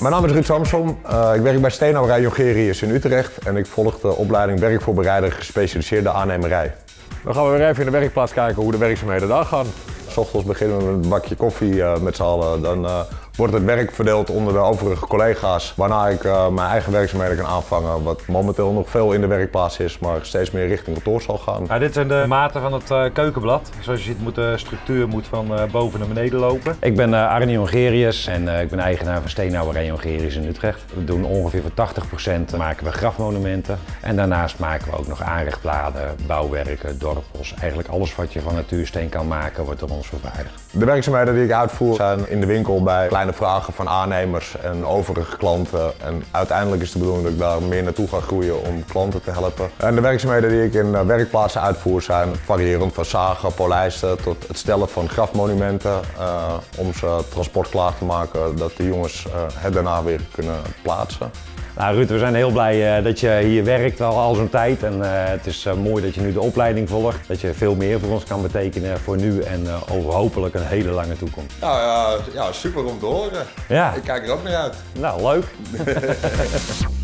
Mijn naam is Ruud Samsom. Ik werk bij Steenhouwerij Jongerius in Utrecht en ik volg de opleiding werkvoorbereider gespecialiseerde aannemerij. Dan gaan we weer even in de werkplaats kijken hoe de werkzaamheden daar gaan. 's Ochtends beginnen we met een bakje koffie met z'n allen. Dan wordt het werk verdeeld onder de overige collega's, waarna ik mijn eigen werkzaamheden kan aanvangen. Wat momenteel nog veel in de werkplaats is, maar steeds meer richting kantoor zal gaan. Nou, dit zijn de maten van het keukenblad. Zoals je ziet, de structuur moet van boven naar beneden lopen. Ik ben Arne Jongerius en ik ben eigenaar van Steenhouwerij Jongerius in Utrecht. We doen ongeveer voor 80% maken we grafmonumenten. En daarnaast maken we ook nog aanrechtbladen, bouwwerken, dorpels. Eigenlijk alles wat je van natuursteen kan maken, wordt door ons vervaardigd. De werkzaamheden die ik uitvoer zijn in de winkel bij kleine vragen van aannemers en overige klanten. En uiteindelijk is de bedoeling dat ik daar meer naartoe ga groeien om klanten te helpen. En de werkzaamheden die ik in werkplaatsen uitvoer zijn variërend van zagen, polijsten tot het stellen van grafmonumenten. Om ze transportklaar te maken, dat de jongens het daarna weer kunnen plaatsen. Nou Ruud, we zijn heel blij dat je hier werkt al zo'n tijd en het is mooi dat je nu de opleiding volgt. Dat je veel meer voor ons kan betekenen voor nu en over hopelijk een hele lange toekomst. Nou ja, super om te horen. Ja. Ik kijk er ook naar uit. Nou, leuk.